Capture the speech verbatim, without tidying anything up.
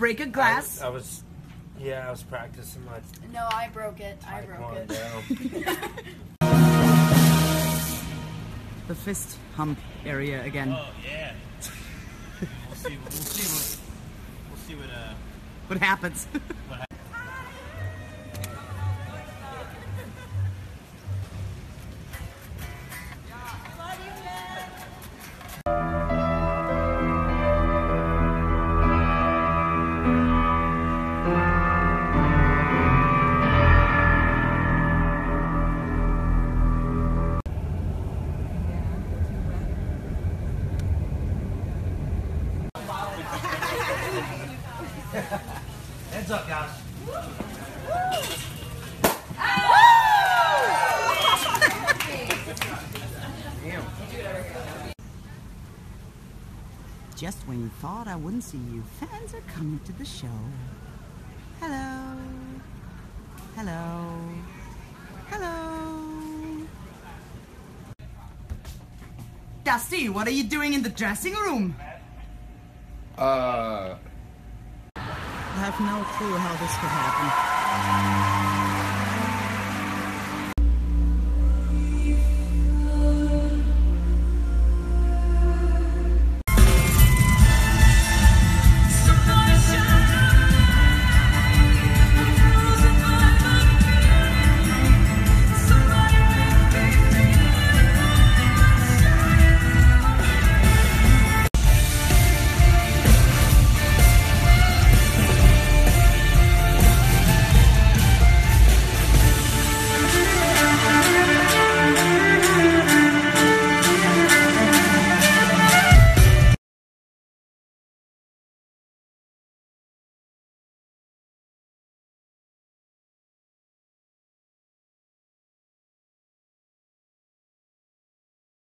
break a glass? I, I was, yeah, I was practicing my. No, I broke it. I broke it. The fist hump area again. Oh yeah. We'll see. We'll see what. We'll see what. Uh. What happens? What happens. Heads up, guys. Just when you thought I wouldn't see you, fans are coming to the show. Hello. Hello. Hello. Dusty, what are you doing in the dressing room? Uh... I have no clue how this could happen.